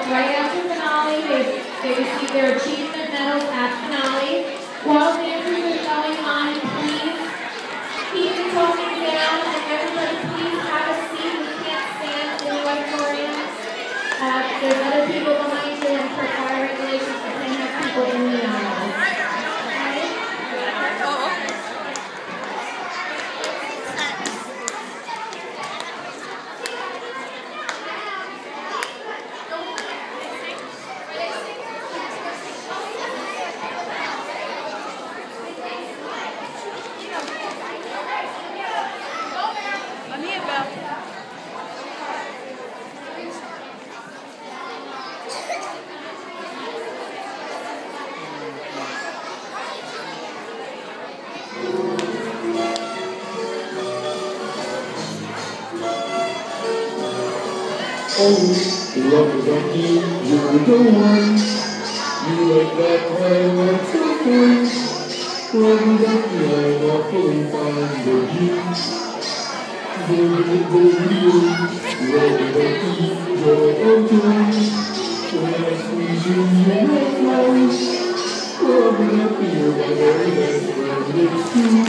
Right after finale, they receive their achievement medals at finale. While dancers are going on, please keep the talking down, and everybody please have a seat. We can't stand in the auditorium. There's other people behind you, and for fire regulations, we can't have people in the aisles. Oh, love Duckie, you're the one. You like that high one so fun. Love Duckie, I'm awfully fond of you. Love Duckie, joy of joy. When I squeeze you, you're my flowers. Love Duckie, you're my very best friend, it's true.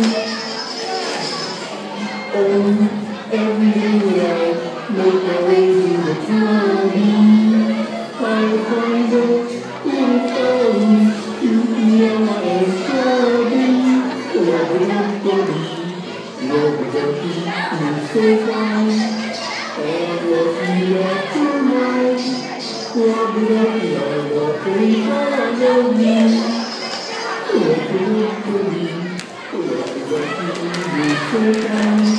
Oh, every day when I make my way to the county, I find out little flowers, you know I'm sorry. Love Duckie, you're so fine. I'm lucky after mine. Love Duckie, I'm awfully fond of you. Love Duckie, you're so fine.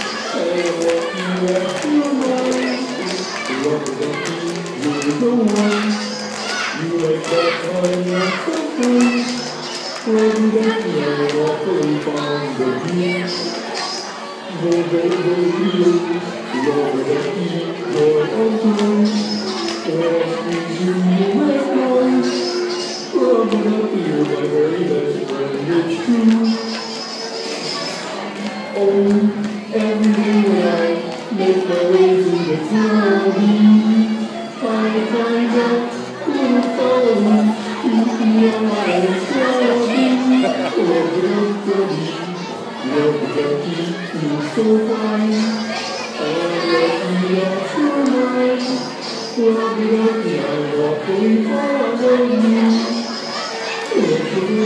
Love Duckie, you're the one. You like that kind of something. Love Duckie, I'm awfully fond of you. Love Duckie, joy of joy. When I squeeze you, you're my flowers. Love Duckie, you're my very best friend, it's true. Oh, every day when I make my way to the county, I find out little flowers, you know I'm sorry. Love Duckie, you're so fine. I'm lucky after mine. Love Duckie, I'm awfully fond of you. Love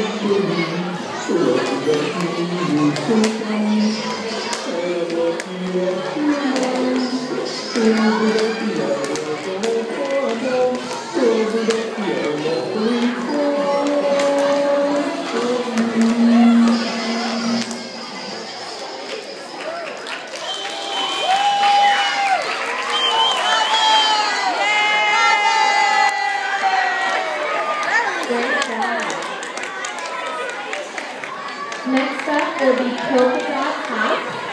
Duckie, you're so fine. I'm lucky after mine. Love Duckie, I'm awfully fond of you. Love Duckie, I'm awfully fond of you. Next up will be Polka Dot House.